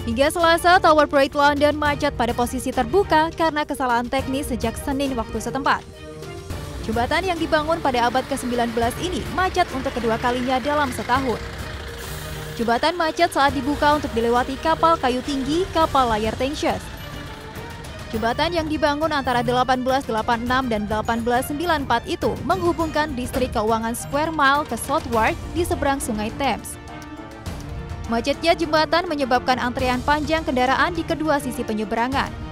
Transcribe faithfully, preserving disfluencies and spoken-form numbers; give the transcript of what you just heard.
Hingga Selasa, Tower Bridge London macet pada posisi terbuka karena kesalahan teknis sejak Senin waktu setempat. Jembatan yang dibangun pada abad ke sembilan belas ini macet untuk kedua kalinya dalam setahun. Jembatan macet saat dibuka untuk dilewati kapal kayu tinggi, kapal layar Tengshes. Jembatan yang dibangun antara seribu delapan ratus delapan puluh enam dan seribu delapan ratus sembilan puluh empat itu menghubungkan distrik keuangan Square Mile ke Southwark di seberang Sungai Thames. Macetnya jembatan menyebabkan antrean panjang kendaraan di kedua sisi penyeberangan.